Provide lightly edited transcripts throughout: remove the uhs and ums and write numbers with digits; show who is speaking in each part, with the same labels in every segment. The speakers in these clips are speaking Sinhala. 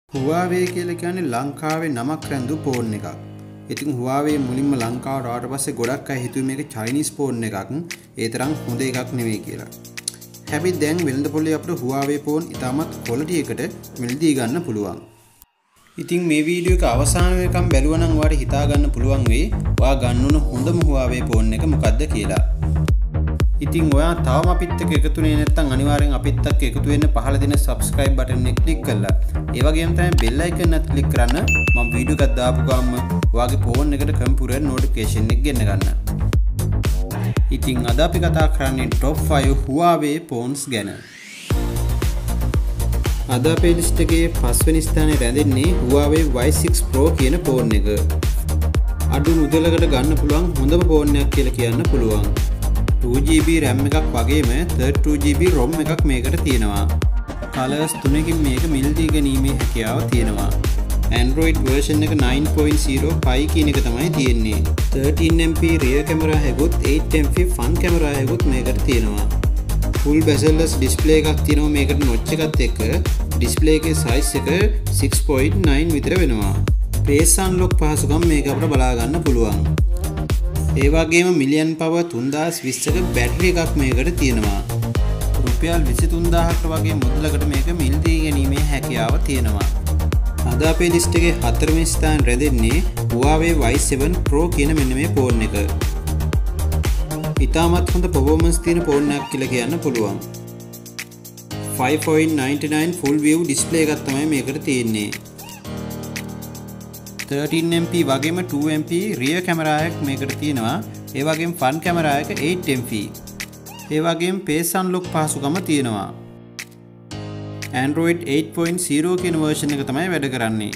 Speaker 1: Huawei කියලා කියන්නේ ලංකාවේ නමක් රැඳු ෆෝන් එකක්. ඉතින් Huawei මුලින්ම ලංකාවට ආවට පස්සේ ගොඩක් අය හිතුවේ මේක චයිනීස් ෆෝන් එකක්. ඒ තරම් හොඳ එකක් නෙවෙයි කියලා. හැබැයි දැන් වෙළඳ පොලේ අපිට Huawei ෆෝන් ඉතාමත් ක්වොලිටි එකට මිලදී ගන්න පුළුවන්. ඉතින් මේ වීඩියෝ එක අවසාන වෙනකම් බැලුවා නම් ඔයාලට හිතා ගන්න පුළුවන් වෙයි ඔයා ගන්න ඕන හොඳම Huawei ෆෝන් එක මොකක්ද කියලා. ඉතින් ඔයා තවම අපිත් එක්ක එකතු වෙන්නේ නැත්නම් අනිවාර්යෙන් අපිත් එක්ක එකතු වෙන්න පහළ දෙන subscribe button එක click කරලා ඒ වගේම තමයි bell icon එකත් click කරන්න මම වීඩියෝ එකක් දාපු ගමන් ඔයාගේ ෆෝන් එකට කම්පියුටර් notification එක ගෙන්න ගන්න. ඉතින් අද අපි කතා කරන්නේ top 5 Huawei phones ගැන. අද අපේ list එකේ පස්වෙනි ස්ථානයේ රැඳෙන්නේ Huawei Y6 Pro කියන ෆෝන් එක. අඩු මුදලකට ගන්න පුළුවන් හොඳම ෆෝන් එකක් කියලා කියන්න පුළුවන්. 2GB RAM එකක් වගේම 32GB ROM එකක් මේකට තියෙනවා. කලර්ස් තුනකින් මේක මිලදී ගැනීමේ හැකියාව තියෙනවා. Android version එක 9.05 කියන එක තමයි තියෙන්නේ. 13MP rear camera එකකුත් 8MP front camera එකකුත් මේකට තියෙනවා. full bezel-less display එකක් තියෙනවා මේකට notch එකත් එක්ක. display එකේ size එක 6.9 විතර වෙනවා. face unlock පහසුකම් මේක අපිට බලා ගන්න පුළුවන්. ඒ වගේම මිලියන් පවර් 3020ක බැටරි එකක් මේකට තියෙනවා. රුපියල් 23000කට වගේ මුදලකට මේක මිලදී ගැනීමේ හැකියාව තියෙනවා. අද අපේ ලිස්ට් එකේ හතරවෙනි ස්ථානයේ රැඳෙන්නේ Huawei Y7 Pro කියන මෙන්න මේ ෆෝන් එක. ඉතාමත් හොඳ performance තියෙන ෆෝන් එකක් කියලා කියන්න පුළුවන්. 5.99 full view display එකක් තමයි මේකට තියෙන්නේ. 13MP වගේම 2MP rear camera එකක් මේකට තියෙනවා. ඒ වගේම front camera එක 8MP. ඒ වගේම face unlock පහසුකම තියෙනවා. Android 8.0 කියන version එක තමයි වැඩ කරන්නේ.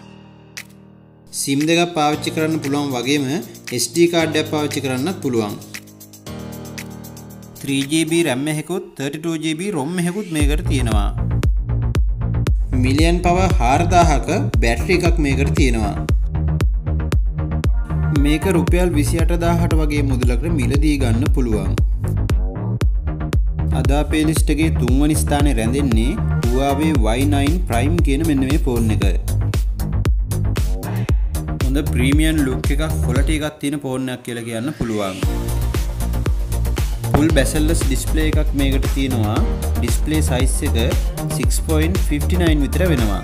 Speaker 1: SIM දෙකක් පාවිච්චි කරන්න පුළුවන් වගේම SD card එකක් පාවිච්චි කරන්නත් පුළුවන්. 3GB RAM එකකුත් 32GB ROM එකකුත් මේකට තියෙනවා. මිලියන් පවර් 4000ක බැටරි එකක් මේකට තියෙනවා. මේක රුපියල් 28000ට වගේ මුදලකට මිලදී ගන්න පුළුවන්. අද අපේ ලිස්ට් එකේ තුන්වෙනි ස්ථානයේ රැඳෙන්නේ Huawei Y9 Prime කියන මෙන්න මේ ෆෝන් එක. හොඳ ප්‍රීමියම් ලුක් එකක් ක්වොලිටි එකක් තියෙන ෆෝන් එකක් කියලා කියන්න පුළුවන්. full bezel-less display එකක් මේකට තියෙනවා. display size එක 6.59 විතර වෙනවා.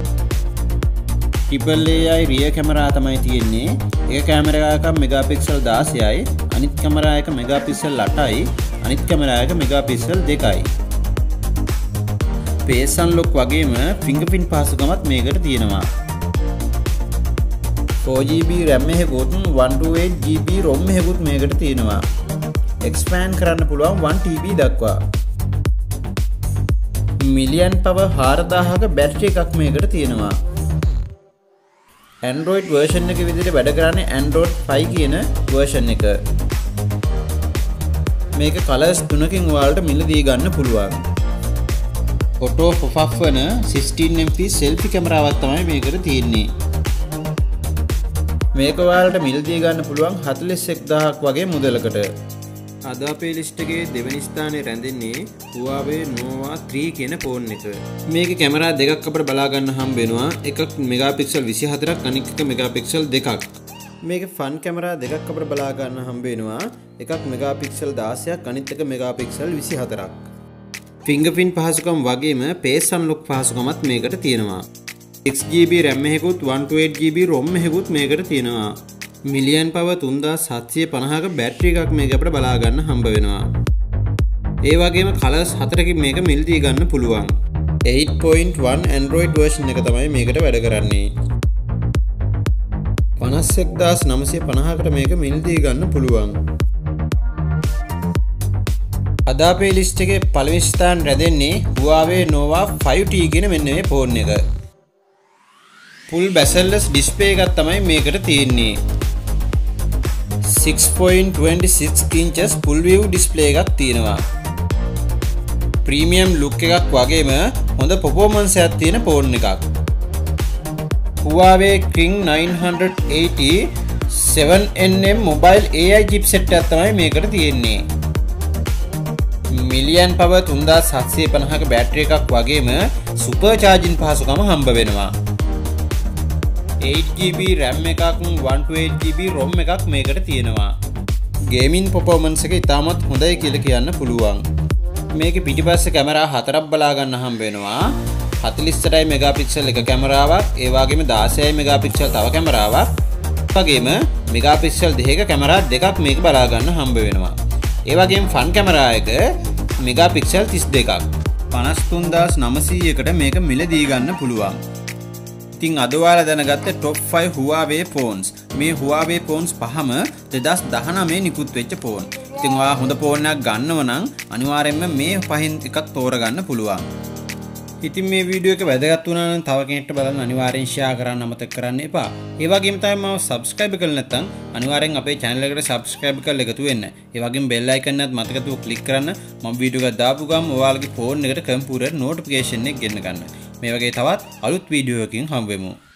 Speaker 1: triple AI rear camera තමයි තියෙන්නේ. එක කැමරා එකක් මෙගාපික්සල් 16යි, අනිත් කැමරා එක මෙගාපික්සල් 8යි, අනිත් කැමරා එක මෙගාපික්සල් 2යි. face unlock වගේම fingerprint පහසුකමත් මේකට තියෙනවා. 4GB RAM එකකුත් 128GB ROM එකකුත් මේකට තියෙනවා. expand කරන්න පුළුවන් 1TB දක්වා. මිලියන් පවර් 4000ක බැටරි එකක් මේකට තියෙනවා. Android version එක විදිහට වැඩ කරන්නේ Android 5 කියන version එක. මේක colors තුනකින් ඔයාලට මිලදී ගන්න පුළුවන්. auto pop-up වන 16MP selfie කැමරාවක් තමයි මේකට තියෙන්නේ. මේක ඔයාලට මිලදී ගන්න පුළුවන් 41000ක් වගේ මුදලකට. අද අපේ ලිස්ට් එකේ දෙවෙනි ස්ථානයේ රැඳෙන්නේ Huawei Nova 3 කියන ෆෝන් එක. මේකේ කැමරා දෙකක් අපිට බලා ගන්න හම්බ වෙනවා. එකක් මෙගාපික්සල් 24ක් අනිත් එක මෙගාපික්සල් 2ක්. මේකේ ෆ්‍රන්ට් කැමරා දෙකක් අපිට බලා ගන්න හම්බ වෙනවා. එකක් මෙගාපික්සල් 16ක් අනිත් එක මෙගාපික්සල් 24ක්. fingerprint පහසුකම් වගේම face unlock පහසුකමත් මේකට තියෙනවා. 6GB RAM එකකුත් 128GB ROM එකකුත් මේකට තියෙනවා. මිලියන් පවර් 3750ක බැටරි එකක් මේක අපිට බලා ගන්න හම්බ වෙනවා. ඒ වගේම කලර්ස් හතරකින් මේක මිලදී ගන්න පුළුවන්. 8.1 Android version එක තමයි මේකට වැඩ කරන්නේ. 51950කට මේක මිලදී ගන්න පුළුවන්. අද අපේ ලිස්ට් එකේ පළවෙනි ස්ථානයේ රැඳෙන්නේ Huawei Nova 5T කියන මෙන්න මේ ෆෝන් එක. full bezel-less display එකක් තමයි මේකට තියෙන්නේ. 6.26 inches full view display එකක් තියෙනවා. premium look එකක් වගේම හොඳ performance එකක් තියෙන ෆෝන් එකක්. Huawei Kirin 980 7nm mobile AI chipset එකක් තමයි මේකට තියෙන්නේ. මිලියන් පවර් 3750ක බැටරි එකක් වගේම සුපර් චාර්ජින් පහසුකම හම්බ වෙනවා. 8GB RAM එකක් 128GB ROM එකක් මේකට තියෙනවා. ගේමින් පර්ෆෝමන්ස් එක ඉතාමත් හොඳයි කියලා කියන්න පුළුවන්. මේකේ පිටිපස්සේ කැමරා 4ක් බලා ගන්න හම්බ වෙනවා. 48 මෙගාපික්සල් එක කැමරාවක්, ඒ වගේම 16 මෙගාපික්සල් තව කැමරාවක්, වගේම මෙගාපික්සල් දෙකක කැමරා දෙකක් මේක බලා ගන්න හම්බ වෙනවා. ඒ වගේම ෆන් කැමරා එක මෙගාපික්සල් 32ක් 53900කට මේක මිලදී ගන්න පුළුවන්. ඉතින් අද ඔයාලා දැනගත්ත top 5 Huawei phones. මේ Huawei phones පහම 2019 නිකුත් වෙච්ච ෆෝන්. ඉතින් ඔයා හොඳ ෆෝන් එකක් ගන්නව නම් අනිවාර්යයෙන්ම මේ පහෙන් එකක් තෝරගන්න පුළුවන්. ඉතින් මේ වීඩියෝ එක වැදගත් වුණා නම් තව කෙනෙක්ට බලන්න අනිවාර්යෙන් ෂෙයා කරන්න අමතක කරන්න එපා. ඒ වගේම තමයි මම subscribe කරලා නැත්නම් අනිවාර්යෙන් අපේ channel එකට subscribe කරලා එකතු වෙන්න. ඒ වගේම bell icon එකත් මතකතුව click කරන්න. මම වීඩියෝ එක දාපු ගමන් ඔයාලගේ ෆෝන් එකට කම්පියුටර් notification එක ගෙන්න ගන්න. මේ වගේ තවත් අලුත් වීඩියෝ එකකින් හම්බ වෙමු.